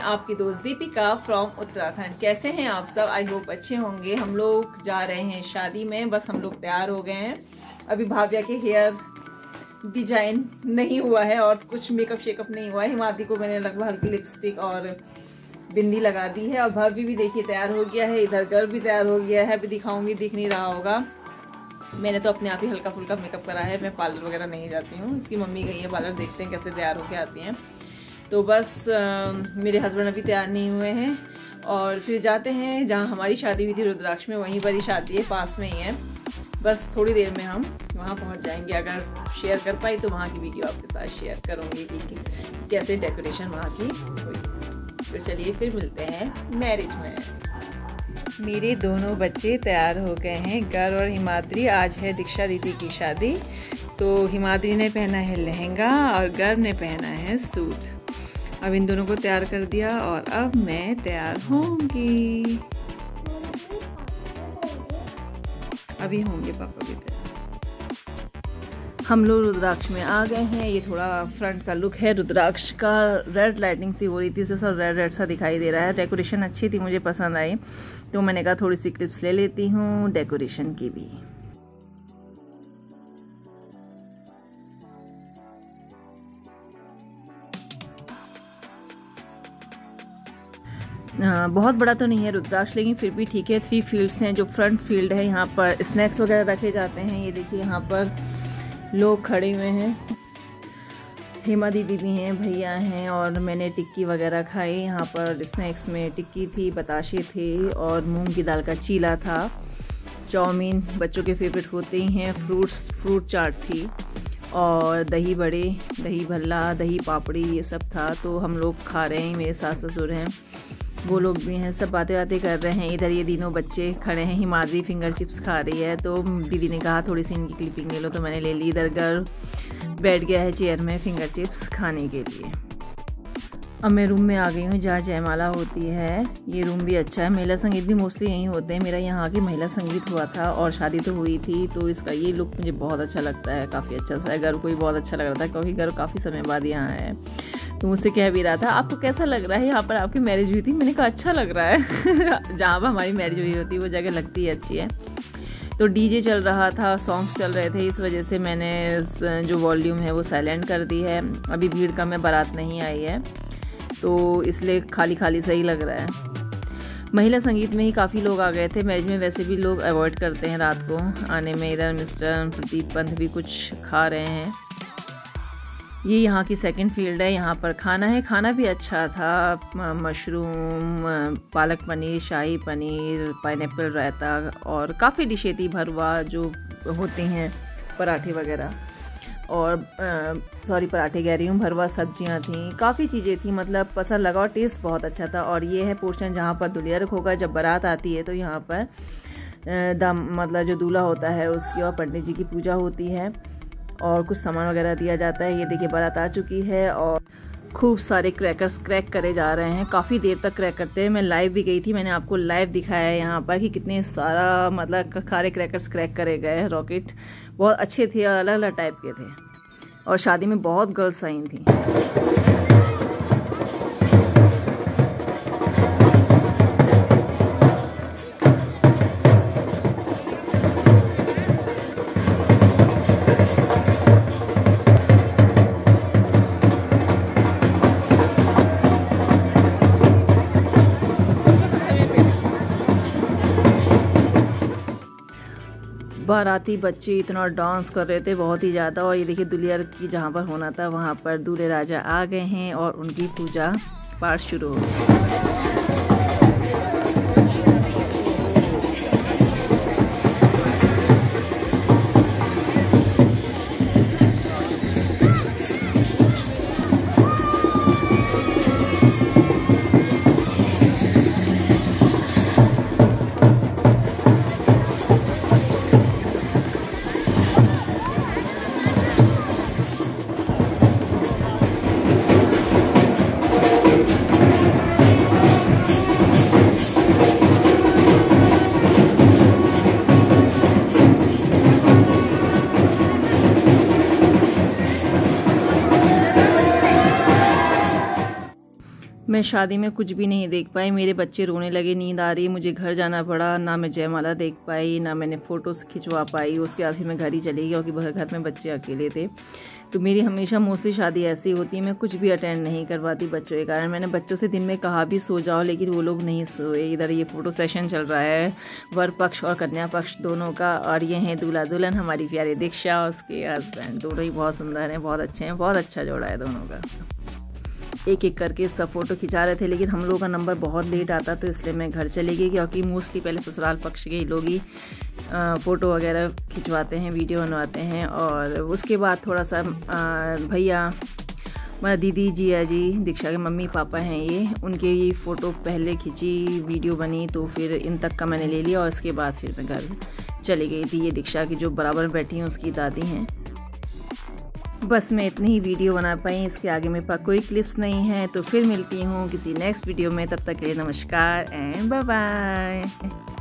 आपकी दोस्त दीपिका फ्रॉम उत्तराखंड। कैसे हैं आप सब? आई होप अच्छे होंगे। हम लोग जा रहे हैं शादी में, बस हम लोग तैयार हो गए हैं। अभी भाव्या के हेयर डिजाइन नहीं हुआ है और कुछ मेकअप शेकअप नहीं हुआ है। हिमाद्री को मैंने लगभग हल्की लिपस्टिक और बिंदी लगा दी है और भाभी भी देखिए तैयार हो गया है। इधर गर्व भी तैयार हो गया है। अभी दिखाऊंगी, दिख नहीं रहा होगा। मैंने तो अपने आप ही हल्का फुल्का मेकअप करा है। मैं पार्लर वगैरह नहीं जाती हूँ। इसकी मम्मी गई है पार्लर, देखते हैं कैसे तैयार होके आती हैं। तो बस मेरे हस्बैंड अभी तैयार नहीं हुए हैं और फिर जाते हैं जहाँ हमारी शादी हुई थी रुद्राक्ष में, वहीं पर ही शादी है, पास में ही है। बस थोड़ी देर में हम वहाँ पहुँच जाएंगे। अगर शेयर कर पाई तो वहाँ की वीडियो आपके साथ शेयर करूँगी कि कैसे डेकोरेशन वहाँ की हुई। तो चलिए फिर मिलते हैं मैरिज में। मेरे दोनों बच्चे तैयार हो गए हैं, गर्व और हिमाद्री। आज है दीक्षा दीदी की शादी। तो हिमाद्री ने पहना है लहंगा और गर्व ने पहना है सूट। अब इन दोनों को तैयार कर दिया और अब मैं तैयार होंगी। अभी होंगे पापा भी तैयार। हम लोग रुद्राक्ष में आ गए हैं। ये थोड़ा फ्रंट का लुक है रुद्राक्ष का। रेड लाइटिंग सी हो रही थी, इससे सब रेड रेड सा दिखाई दे रहा है। डेकोरेशन अच्छी थी, मुझे पसंद आई, तो मैंने कहा थोड़ी सी क्लिप्स ले लेती हूँ डेकोरेशन की भी। बहुत बड़ा तो नहीं है रुद्राक्ष, लेकिन फिर भी ठीक है। 3 फील्ड्स हैं। जो फ्रंट फील्ड है यहाँ पर स्नैक्स वगैरह रखे जाते हैं। ये देखिए यहाँ पर लोग खड़े हुए हैं। हेमा दीदी भी हैं, भैया हैं और मैंने टिक्की वगैरह खाई। यहाँ पर स्नैक्स में टिक्की थी, बताशे थे और मूंग की दाल का चीला था। चाउमीन बच्चों के फेवरेट होते ही हैं। फ्रूट चाट थी और दही बड़े, दही भल्ला, दही पापड़ी, ये सब था। तो हम लोग खा रहे हैं। मेरे सास ससुर हैं, वो लोग भी हैं, सब बातें कर रहे हैं। इधर ये तीनों बच्चे खड़े हैं। हिमाद्री फिंगर चिप्स खा रही है, तो दीदी ने कहा थोड़ी सी इनकी क्लिपिंग ले लो, तो मैंने ले ली। इधर गर्व बैठ गया है चेयर में फिंगर चिप्स खाने के लिए। अब मैं रूम में आ गई हूँ जहाँ जयमाला होती है। ये रूम भी अच्छा है। महिला संगीत भी मोस्टली यहीं होते हैं। मेरा यहाँ की महिला संगीत हुआ था और शादी तो हुई थी, तो इसका ये लुक मुझे बहुत अच्छा लगता है। काफ़ी अच्छा सा है। गर्व को भी बहुत अच्छा लग रहा था क्योंकि गर्व काफ़ी समय बाद यहाँ है। तो मुझसे कह भी रहा था आपको कैसा लग रहा है, यहाँ पर आपकी मैरिज हुई थी? मैंने कहा अच्छा लग रहा है। जहाँ पर हमारी मैरिज हुई होती है वो जगह लगती है अच्छी है। तो डीजे चल रहा था, सॉन्ग्स चल रहे थे, इस वजह से मैंने जो वॉल्यूम है वो साइलेंट कर दी है। अभी भीड़ कम है, बारात नहीं आई है, तो इसलिए खाली खाली सही लग रहा है। महिला संगीत में ही काफ़ी लोग आ गए थे। मैरिज में वैसे भी लोग अवॉइड करते हैं रात को आने में। इधर मिस्टर प्रदीप पंत भी कुछ खा रहे हैं। ये यहाँ की सेकंड फील्ड है। यहाँ पर खाना है, खाना भी अच्छा था। मशरूम, पालक पनीर, शाही पनीर, पाइनएप्पल रायता और काफ़ी डिशें थी। भरवा जो होती हैं, पराठे वगैरह, और पराठे कह रही हूँ, भरवा सब्जियाँ थी, काफ़ी चीज़ें थी। मतलब पसंद लगा और टेस्ट बहुत अच्छा था। और ये है पोर्शन जहाँ पर दुल्हा रखोगा। जब बारात आती है तो यहाँ पर मतलब जो दूल्हा होता है उसकी और पंडित जी की पूजा होती है और कुछ सामान वगैरह दिया जाता है। ये देखिए बारात आ चुकी है और खूब सारे क्रैकर्स क्रैक करे जा रहे हैं। काफ़ी देर तक क्रैक करते हैं। मैं लाइव भी गई थी, मैंने आपको लाइव दिखाया है यहाँ पर कि कितने सारा मतलब सारे क्रैकर्स क्रैक करे गए। रॉकेट बहुत अच्छे थे और अलग अलग टाइप के थे और शादी में बहुत गर्ल्स आई थी। बाराती बच्चे इतना डांस कर रहे थे, बहुत ही ज़्यादा। और ये देखिए दुल्हन की जहाँ पर होना था वहाँ पर दूल्हे राजा आ गए हैं और उनकी पूजा पाठ शुरू हो गई। मैं शादी में कुछ भी नहीं देख पाई, मेरे बच्चे रोने लगे, नींद आ रही, मुझे घर जाना पड़ा, ना मैं जयमाला देख पाई, ना मैंने फ़ोटोज़ खिंचवा पाई। उसके बाद फिर मैं घर ही चली गई क्योंकि घर में बच्चे अकेले थे। तो मेरी हमेशा मोस्टली शादी ऐसी होती है, मैं कुछ भी अटेंड नहीं करवाती बच्चों के कारण। मैंने बच्चों से दिन में कहा भी सो जाओ, लेकिन वो लोग नहीं सोए। इधर ये फ़ोटो सेशन चल रहा है वर पक्ष और कन्या पक्ष दोनों का, और ये हैं दूल्हा दुल्हन, हमारी प्यारी दीक्षा और उसके हस्बैंड। दोनों ही बहुत सुंदर हैं, बहुत अच्छे हैं, बहुत अच्छा जोड़ा है दोनों का। एक एक करके सब फ़ोटो खिंचा रहे थे, लेकिन हम लोगों का नंबर बहुत लेट आता, तो इसलिए मैं घर चली गई, क्योंकि मोस्टली पहले ससुराल पक्ष के लोग ही फ़ोटो वगैरह खिंचवाते हैं, वीडियो बनवाते हैं, और उसके बाद थोड़ा सा भैया, मेरा दीदी, जिया जी, दीक्षा के मम्मी पापा हैं ये, उनके ये फ़ोटो पहले खिंची, वीडियो बनी, तो फिर इन तक का मैंने ले लिया, और उसके बाद फिर मैं घर चली गई थी। ये दीक्षा की जो बराबर बैठी हैं उसकी दादी हैं। बस मैं इतनी ही वीडियो बना पाई, इसके आगे मेरे पास कोई क्लिप्स नहीं है। तो फिर मिलती हूँ किसी नेक्स्ट वीडियो में, तब तक के लिए नमस्कार एंड बाय बाय।